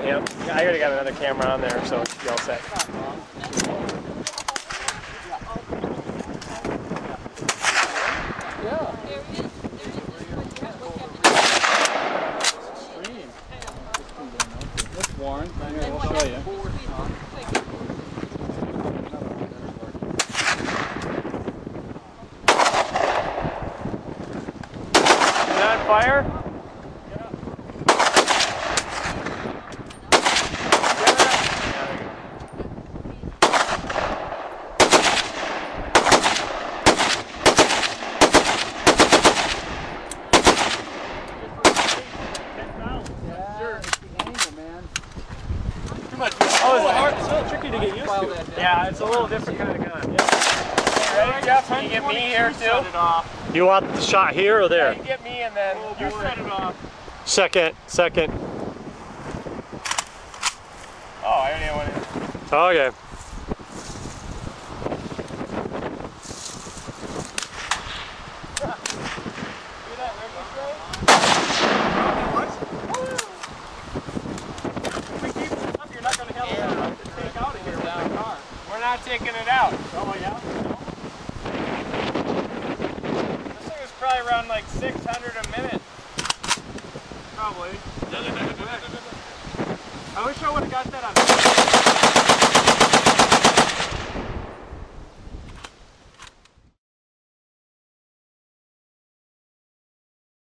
Yep. I already got another camera on there, so you're all set. Warren, here, we'll show you. Is that on fire? Oh, it's a little tricky to get used to. Yeah, it's a little different kind of gun. Yeah. Ready, Jeff? Can you get me here too? You want the shot here or there? Yeah, you get me and then you set it off. Second. Oh, I already went in. Okay. Taking it out. Oh yeah? This thing was probably around like 600 a minute. Probably. I wish I would have got that.